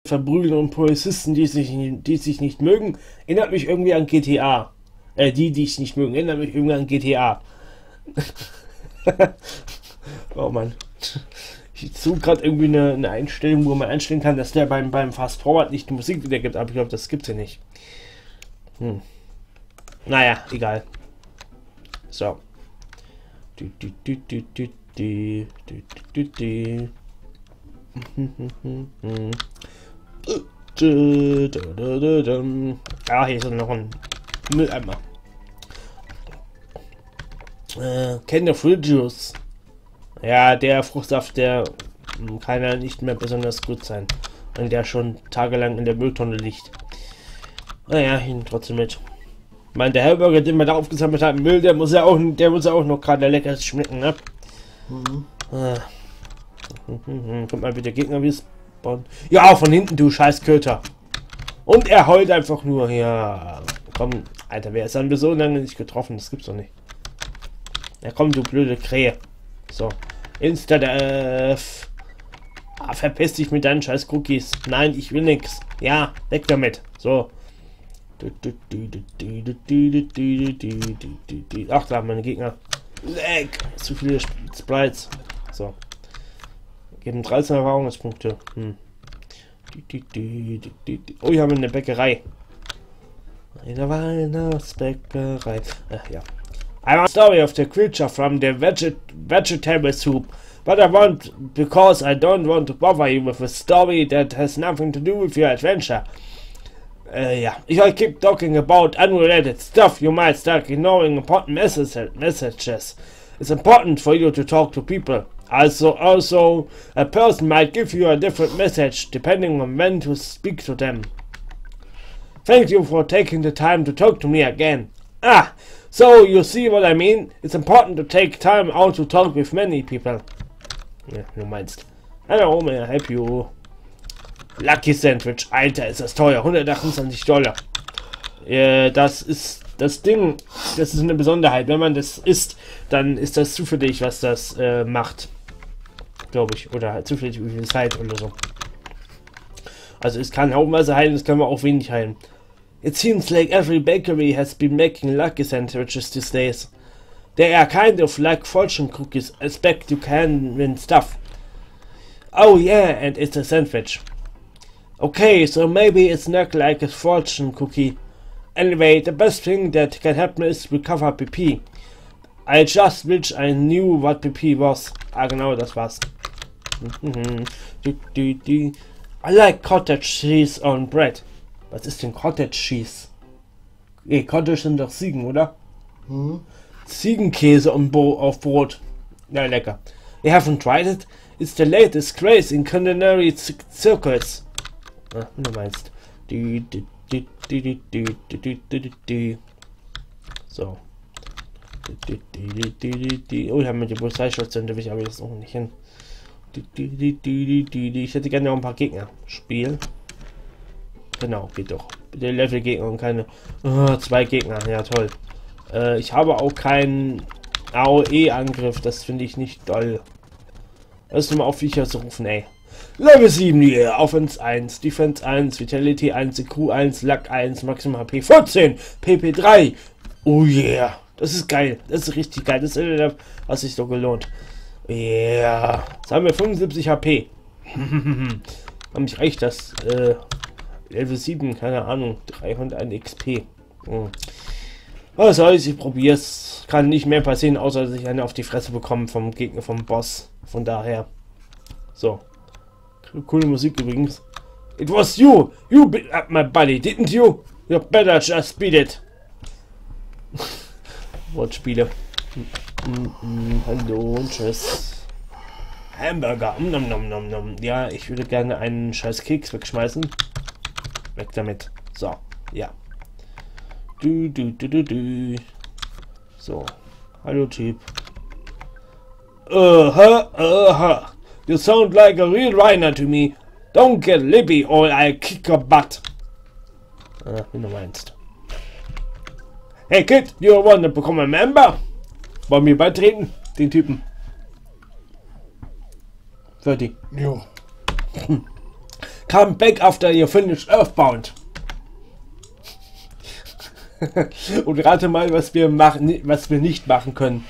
verprügeln und Polizisten, die sich nicht mögen, erinnert mich irgendwie an GTA. Die ich nicht mögen, erinnert mich irgendwie an GTA. Oh Mann. Ich suche gerade irgendwie eine Einstellung, wo man einstellen kann, dass der beim Fast Forward nicht die Musik wiedergibt, aber ich glaube, das gibt's ja nicht. Naja, egal. So. Ah, hier ist noch ein Mülleimer. Kennt der Fruit Juice? Ja, der Fruchtsaft, der kann ja nicht mehr besonders gut sein, wenn der schon tagelang in der Mülltonne liegt. Naja, ihn trotzdem mit. Ich meine, der Hamburger, den man da aufgesammelt hat, Müll, der muss ja auch noch gerade lecker schmecken, ne? Kommt mal bitte Gegner wie spawnen. Ja, von hinten, du scheiß Köter. Und er heult einfach nur. Ja, komm, Alter, wer ist dann so lange nicht getroffen? Das gibt's doch nicht. Ja, komm, du blöde Krähe. So, Insta-Death. Verpiss dich mit deinen scheiß Cookies. Nein, ich will nix. Ja, weg damit. So. Ach, da haben meine Gegner. Leck. Zu viele Sprites. So. Geben 13 Erfahrungspunkte. Oh, hier haben wir eine Bäckerei. Eine Weihnachtsbäckerei. Ach ja. I want a story of the creature from the vegetable soup, but I want, because I don't want to bother you with a story that has nothing to do with your adventure. Yeah, if I keep talking about unrelated stuff, you might start ignoring important messages. It's important for you to talk to people. Also, a person might give you a different message depending on when to speak to them. Thank you for taking the time to talk to me again. Ah, so you see what I mean? It's important to take time out to talk with many people. Ja, du meinst. Hello, may I help you? Lucky Sandwich, Alter, ist das teuer. 128 $. Das ist das Ding. Das ist eine Besonderheit. Wenn man das isst, dann ist das zufällig, was das macht. Glaube ich. Oder halt zufällig wie viel Zeit oder so. Also es kann haufenweise heilen, es kann man auch wenig heilen. It seems like every bakery has been making lucky sandwiches these days. They are kind of like fortune cookies, expect you can win stuff. Oh yeah, and it's a sandwich. Okay, so maybe it's not like a fortune cookie. Anyway, the best thing that can happen is recover PP. I just wish I knew what PP was. Ah genau, das war's. I like cottage cheese on bread. Was ist denn Cottage Cheese? Cottage sind doch Ziegen, oder? Ziegenkäse auf Brot. Ja, lecker. You haven't tried it? It's the latest craze in culinary circles. Ah, wie du meinst. So. Oh, ich habe mit der Polizeistation, da will ich aber jetzt auch nicht hin. Ich hätte gerne noch ein paar Gegner. Spiel. Genau, geht doch. Der Level-Gegner und keine 2 Gegner. Ja, toll. Ich habe auch keinen AOE-Angriff. Das finde ich nicht toll. Lass mal auf Viecher zu rufen, ey. Level 7, yeah. Offense 1, Defense 1, Vitality 1, IQ 1, Luck 1, Maximum HP 14, PP 3. Oh yeah. Das ist geil. Das ist richtig geil. Das hat sich doch gelohnt. Yeah. Jetzt haben wir 75 HP. Haben mich recht, das Level 7, keine Ahnung, 301 XP. Was soll's, ich probier's. Kann nicht mehr passieren, außer dass ich eine auf die Fresse bekomme vom Gegner, vom Boss. Von daher. So. Coole Musik übrigens. It was you! You beat up my buddy, didn't you? You better just beat it. Wortspiele. Hallo und tschüss. Hamburger. Nom, nom, nom, nom. Ja, ich würde gerne einen scheiß Keks wegschmeißen. Weg damit. So, ja. So. Hallo Typ. You sound like a real whiner to me. Don't get lippy or I'll kick your butt. Wie du meinst. Hey Kid, you want to become a member? Wollen wir beitreten? Den Typen. Fertig. Jo. Come back after you finish Earthbound. Und rate mal, was wir machen, was wir nicht machen können.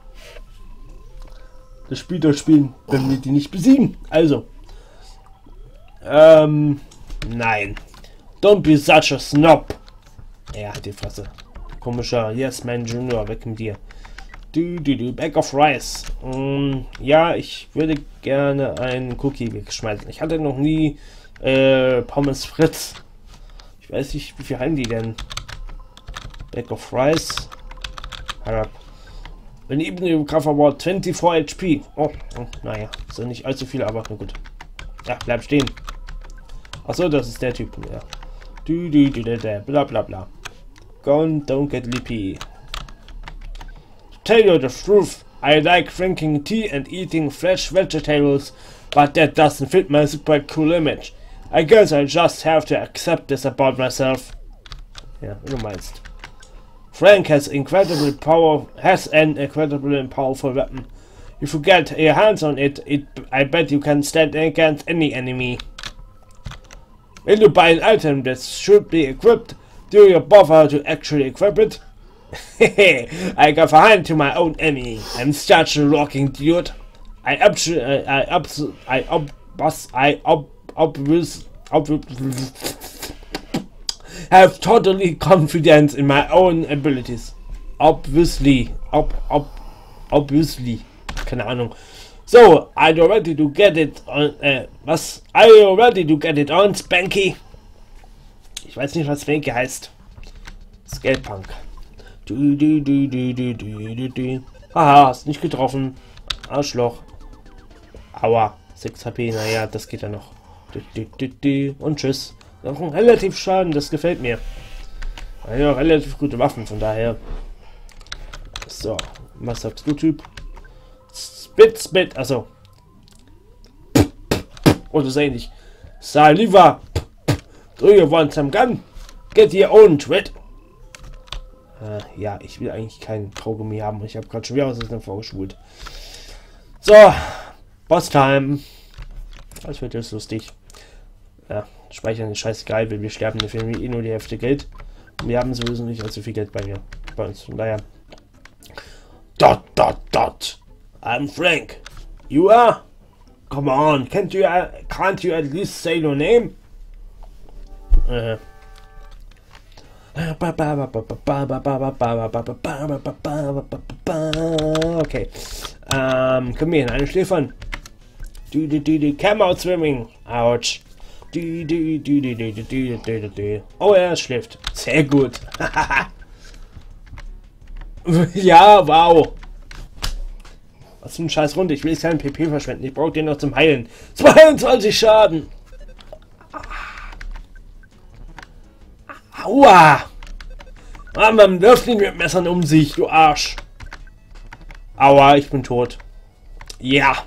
Das Spiel durchspielen, wenn wir die nicht besiegen. Also. Nein. Don't be such a snob. Ja, halt die Fresse. Komischer Yes Man Junior, weg mit dir. Bag of Rice. Ja, ich würde gerne einen Cookie wegschmeißen. Ich hatte noch nie Pommes Fritz. Ich weiß nicht, wie viel haben die denn? Bag of Rice. Harab. When even you cover about 24 HP. Oh, naja, ist ja nicht allzu viel, aber na gut. Ja, bleib stehen. Achso, das ist der Typ. Ja. Bla bla bla. Don't get lippy. To tell you the truth, I like drinking tea and eating fresh vegetables, but that doesn't fit my super cool image. I guess I just have to accept this about myself. Ja, wie du meinst. Frank has an incredibly powerful weapon. If you get your hands on it, I bet you can stand against any enemy. When you buy an item that should be equipped, do you bother to actually equip it? I got a hand to my own enemy. I'm such a rocking dude. I have totally confidence in my own abilities. Obviously. Keine Ahnung. So, are you ready to get it on, was? Are you ready to get it on, Spanky? Ich weiß nicht, was Spanky heißt. Skatepunk. Haha, hast nicht getroffen. Arschloch. Aua. 6 HP, naja, das geht ja noch. Und tschüss. Noch ein relativ Schaden, das gefällt mir. Ja, relativ gute Waffen, von daher. So, was sagst du, Typ? Spit, also. Oder so ähnlich. Saliva. Do you want some gun? Get your own twit. Ja, ich will eigentlich keinen Kaugummi haben. Ich habe gerade schon wieder aus dem vorgeschult. So, Boss Time. Das wird jetzt lustig. Ja, speichern ist scheißegal, weil wir sterben dafür eh nur die Hälfte Geld. Und wir haben sowieso nicht allzu viel Geld bei uns. Von daher. I'm Frank. You are? Come on, can't you at least say your name? Okay. Komm hier, eine Schläfern. Come out swimming. Ouch. Oh, er schläft. Sehr gut. Ja, wow. Was für ein scheiß Runde. Ich will jetzt keinen PP verschwenden. Ich brauche den noch zum Heilen. 22 Schaden. Aua. Man wirft ihn mit Messern um sich, du Arsch. Aua, ich bin tot. Ja.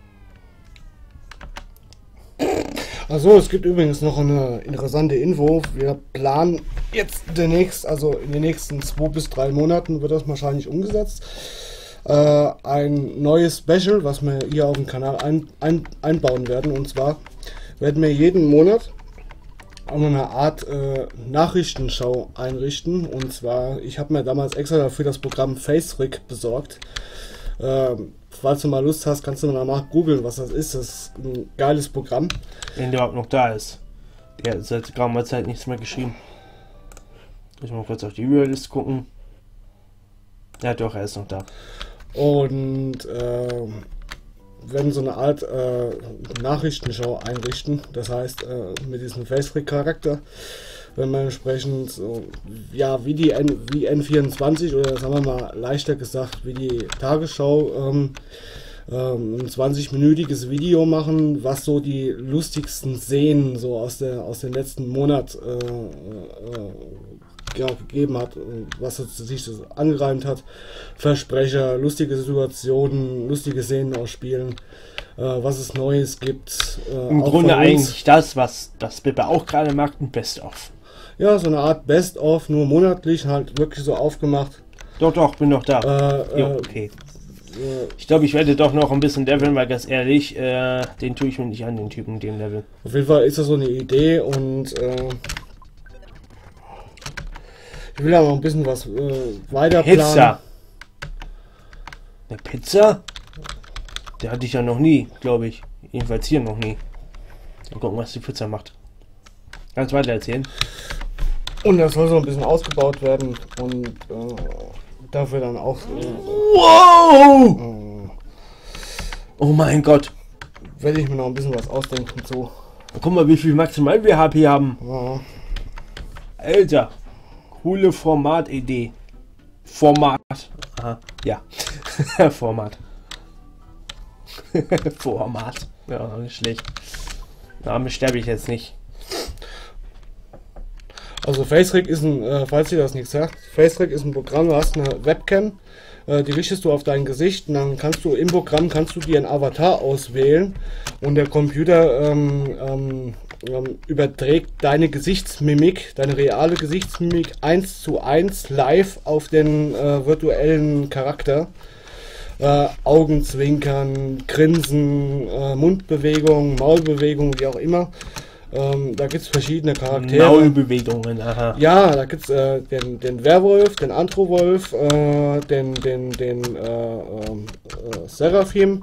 Also es gibt übrigens noch eine interessante Info. Wir planen jetzt demnächst, also in den nächsten 2 bis 3 Monaten wird das wahrscheinlich umgesetzt. Ein neues Special, was wir hier auf dem Kanal einbauen werden. Und zwar werden wir jeden Monat eine Art Nachrichtenshow einrichten. Und zwar, ich habe mir damals extra dafür das Programm FaceRig besorgt. Falls du mal Lust hast, kannst du mal googeln, was das ist. Das ist ein geiles Programm. Wenn der überhaupt noch da ist. Der hat seit geraumer Zeit nichts mehr geschrieben. Ich mal kurz auf die Überliste gucken. Ja doch, er ist noch da. Und werden so eine Art Nachrichtenshow einrichten. Das heißt, mit diesem FaceRig-Charakter, wenn man entsprechend so, ja, wie N24 oder sagen wir mal leichter gesagt, wie die Tagesschau ein 20-minütiges Video machen, was so die lustigsten Szenen so aus dem letzten Monat gegeben hat, was sich so angereimt hat. Versprecher, lustige Situationen, lustige Szenen ausspielen, was es Neues gibt. Im Grunde eigentlich das, was das Bippe auch gerade macht, ein Best-of. Ja, so eine Art Best-of, nur monatlich, halt wirklich so aufgemacht. Doch, bin noch da. Jo, okay. Ich glaube, ich werde doch noch ein bisschen leveln, weil ganz ehrlich, den tue ich mir nicht an, den Typen, den Level. Auf jeden Fall ist das so eine Idee und ich will da noch ein bisschen was weiter planen. Pizza. Eine Pizza? Der hatte ich ja noch nie, glaube ich. Jedenfalls hier noch nie. Mal gucken, was die Pizza macht. Kannst weiter erzählen? Und das soll so ein bisschen ausgebaut werden und dafür dann auch... Wow! Oh mein Gott. Werde ich mir noch ein bisschen was ausdenken zu. Guck mal, wie viel maximal wir HP haben. Ja. Alter. Coole Format-Idee. Format. Aha, ja. Format. Format. Ja, nicht schlecht. Damit sterbe ich jetzt nicht. Also FaceRig ist ein, falls ihr das nicht sagt, FaceRig ist ein Programm, du hast eine Webcam, die richtest du auf dein Gesicht und dann kannst du im Programm dir einen Avatar auswählen und der Computer überträgt deine Gesichtsmimik, deine reale Gesichtsmimik 1:1 live auf den virtuellen Charakter. Augenzwinkern, Grinsen, Mundbewegungen, Maulbewegungen, wie auch immer. Da gibt es verschiedene Charaktere. Maulbewegungen, aha. Ja, da gibt es den Werwolf, den Androwolf, den Seraphim,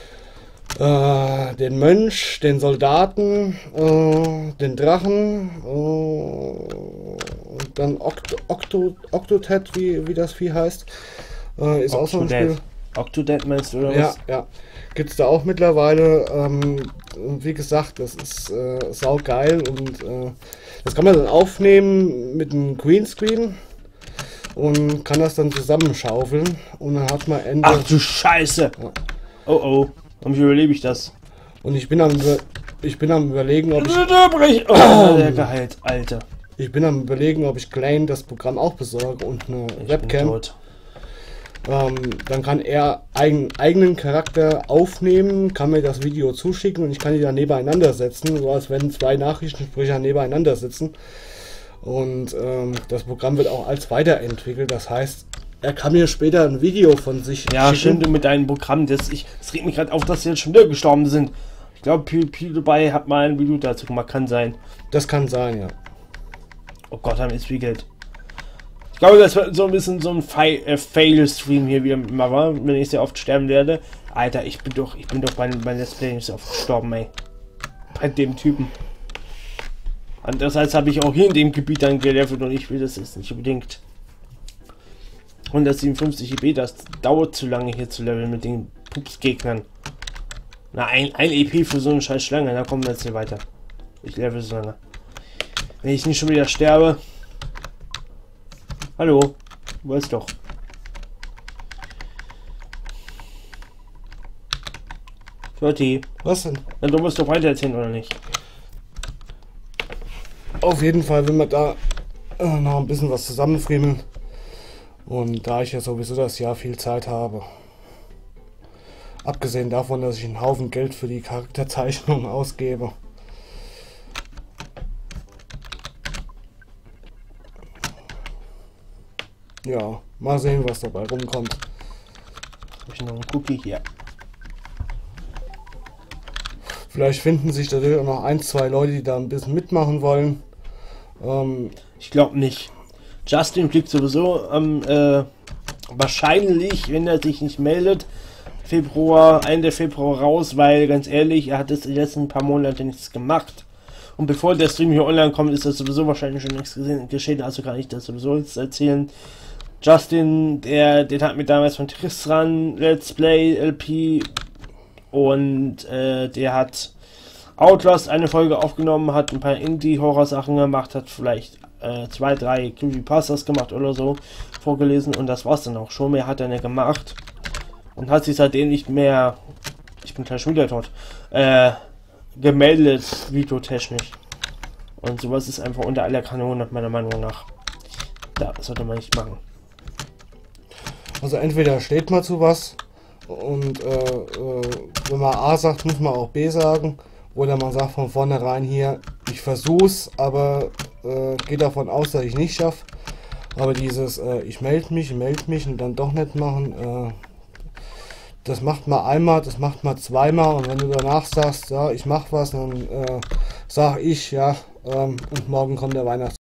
den Mönch, den Soldaten, den Drachen, und dann Octodad, wie das Vieh heißt. Ist auch so ein Spiel. Octodad meinst du, oder ja, was? Ja. Gibt es da auch mittlerweile. Wie gesagt, das ist saugeil und das kann man dann aufnehmen mit einem Greenscreen und kann das dann zusammenschaufeln und dann hat man Ende. Ach du Scheiße! Ja. Oh oh, wie überlebe ich das? Und ich bin am überlegen, ob ich... der Gehalt, Alter. Ich bin am überlegen, ob ich Klein das Programm auch besorge und eine Webcam. Dann kann er eigenen Charakter aufnehmen, kann mir das Video zuschicken und ich kann die dann nebeneinander setzen, so als wenn zwei Nachrichtensprecher nebeneinander sitzen. Und das Programm wird auch als weiterentwickelt, das heißt, er kann mir später ein Video von sich ja, schicken. stimmt, mit deinem Programm, es regt mich gerade auf, dass sie jetzt schon wieder gestorben sind. Ich glaube, PewDiePie hat mal ein Video dazu gemacht, kann sein. Das kann sein, ja. Oh Gott, haben wir jetzt viel Geld. Ich glaube, das wird so ein bisschen so ein Fail-Stream hier wieder mal war, wenn ich sehr oft sterben werde. Alter, ich bin doch bei Let's Play nicht so oft gestorben, ey. Bei dem Typen. Andererseits habe ich auch hier in dem Gebiet dann gelevelt und ich will das jetzt nicht unbedingt. 157 EP, das dauert zu lange hier zu leveln mit den Pups-Gegnern. Na, ein EP für so eine scheiß Schlange, da kommen wir jetzt hier weiter. Ich level so lange. Wenn ich nicht schon wieder sterbe. Hallo, du weißt doch. Shorty. Was denn? Na, du musst doch weiter erzählen, oder nicht? Auf jeden Fall will man da noch ein bisschen was zusammenfriemeln. Und da ich ja sowieso das Jahr viel Zeit habe. Abgesehen davon, dass ich einen Haufen Geld für die Charakterzeichnung ausgebe. Ja, mal sehen, was dabei rumkommt. Habe ich noch einen Cookie hier? Vielleicht finden sich natürlich auch noch ein, zwei Leute, die da ein bisschen mitmachen wollen. Ich glaube nicht. Justin fliegt sowieso wahrscheinlich, wenn er sich nicht meldet, Ende Februar raus, weil ganz ehrlich, er hat es die letzten paar Monate nichts gemacht. Und bevor der Stream hier online kommt, ist das sowieso wahrscheinlich schon nichts geschehen, also kann ich das sowieso jetzt erzählen. Justin, den hat mir damals von Tristan Let's Play LP und der hat Outlast eine Folge aufgenommen, hat ein paar Indie-Horror-Sachen gemacht, hat vielleicht 2, 3 Creepypastas gemacht oder so, vorgelesen und das war's dann auch schon. Mehr hat er nicht gemacht und hat sich seitdem nicht mehr, ich bin gleich schon wieder tot, gemeldet, videotechnisch. Und sowas ist einfach unter aller Kanone, meiner Meinung nach. Da sollte man nicht machen. Also entweder steht man zu was und wenn man A sagt, muss man auch B sagen. Oder man sagt von vornherein hier, ich versuch's, aber gehe davon aus, dass ich nicht schaffe. Aber dieses ich melde mich und dann doch nicht machen, das macht man einmal, das macht man zweimal und wenn du danach sagst, ja, ich mach was, dann sag ich, ja, und morgen kommt der Weihnachts